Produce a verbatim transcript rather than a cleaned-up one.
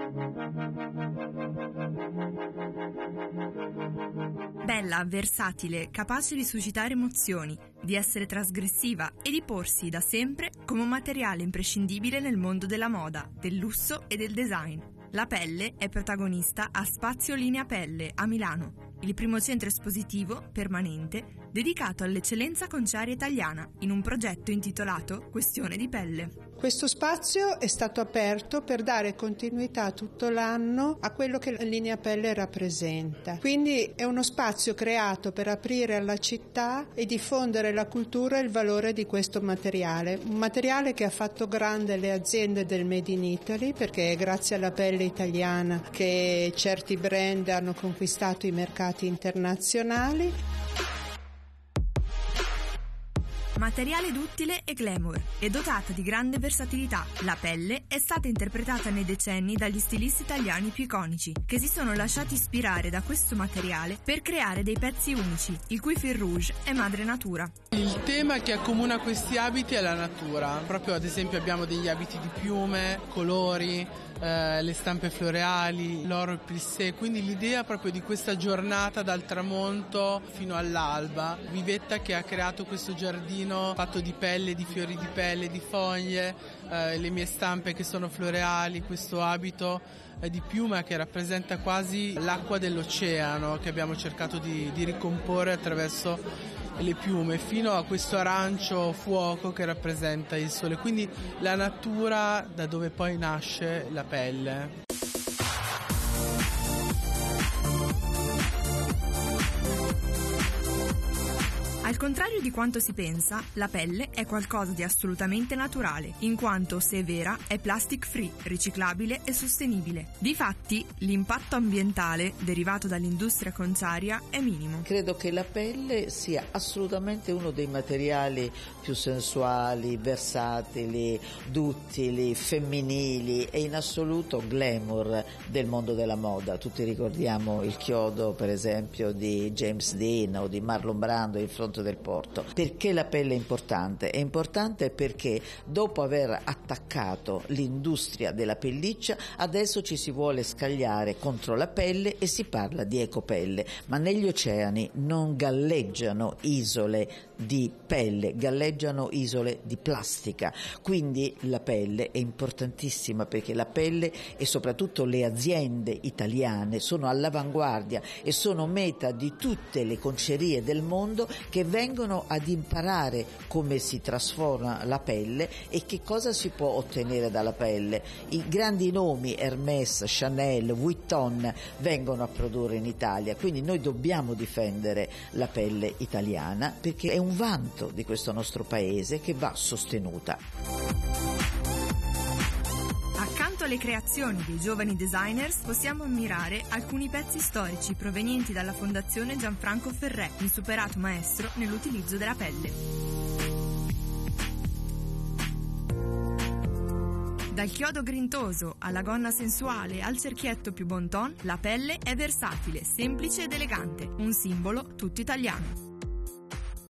Bella, versatile, capace di suscitare emozioni, di essere trasgressiva e di porsi da sempre come un materiale imprescindibile nel mondo della moda, del lusso e del design. La Pelle è protagonista a Spazio Linea Pelle a Milano, il primo centro espositivo permanente dedicato all'eccellenza conciaria italiana, in un progetto intitolato Questione di Pelle. Questo spazio è stato aperto per dare continuità tutto l'anno a quello che la linea Pelle rappresenta. Quindi è uno spazio creato per aprire alla città e diffondere la cultura e il valore di questo materiale. Un materiale che ha fatto grande le aziende del Made in Italy, perché è grazie alla pelle italiana che certi brand hanno conquistato i mercati internazionali. Materiale duttile e glamour e dotata di grande versatilità, la Pelle è stata interpretata nei decenni dagli stilisti italiani più iconici, che si sono lasciati ispirare da questo materiale per creare dei pezzi unici, il cui fil rouge è madre natura. Il tema che accomuna questi abiti è la natura. Proprio ad esempio abbiamo degli abiti di piume, colori, eh, le stampe floreali, l'oro e il plissé, quindi l'idea proprio di questa giornata dal tramonto fino all'alba. Vivetta che ha creato questo giardino fatto di pelle, di fiori di pelle, di foglie, eh, le mie stampe che sono floreali, questo abito eh, di piuma che rappresenta quasi l'acqua dell'oceano che abbiamo cercato di, di ricomporre attraverso le piume, fino a questo arancio fuoco che rappresenta il sole, quindi la natura da dove poi nasce la pelle. Al contrario di quanto si pensa, la pelle è qualcosa di assolutamente naturale, in quanto, se è vera, è plastic free, riciclabile e sostenibile. Difatti, l'impatto ambientale derivato dall'industria conciaria è minimo. Credo che la pelle sia assolutamente uno dei materiali più sensuali, versatili, duttili, femminili e in assoluto glamour del mondo della moda. Tutti ricordiamo il chiodo, per esempio, di James Dean o di Marlon Brando in fronte del porto. Perché la pelle è importante? È importante perché dopo aver attaccato l'industria della pelliccia, adesso ci si vuole scagliare contro la pelle e si parla di ecopelle, ma negli oceani non galleggiano isole di pelle, galleggiano isole di plastica, quindi la pelle è importantissima perché la pelle e soprattutto le aziende italiane sono all'avanguardia e sono meta di tutte le concerie del mondo che vengono ad imparare come si trasforma la pelle e che cosa si può ottenere dalla pelle. I grandi nomi Hermès, Chanel, Vuitton vengono a produrre in Italia, quindi noi dobbiamo difendere la pelle italiana perché è un vanto di questo nostro paese che va sostenuta. Accanto alle creazioni dei giovani designers possiamo ammirare alcuni pezzi storici provenienti dalla Fondazione Gianfranco Ferré, insuperato maestro nell'utilizzo della pelle. Dal chiodo grintoso alla gonna sensuale al cerchietto più bon ton, la pelle è versatile, semplice ed elegante, un simbolo tutto italiano.